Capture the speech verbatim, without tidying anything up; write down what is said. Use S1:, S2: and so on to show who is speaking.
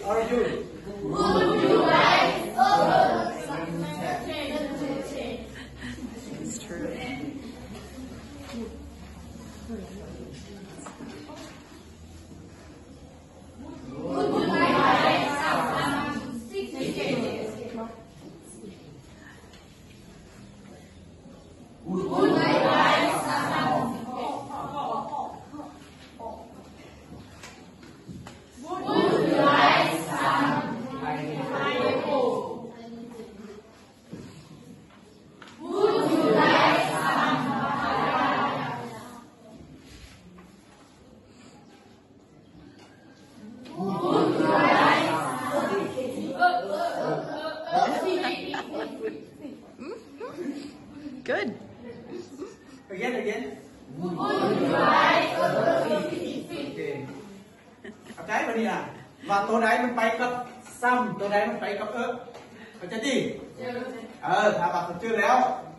S1: are you?
S2: Would you like a
S3: It's true.
S2: Would you like some stickers? Would you like some? Would you like some pineapple? Would you like some banana? Would you like
S3: Good.
S1: Again, again.
S2: Would you like a
S1: Okay. Cái bên này à. Vàตัวใดมันไปกับซ้ำตัวใดมันไปกับเอิร์กเข้าใจดิเออถ้าบักชื่อแล้ว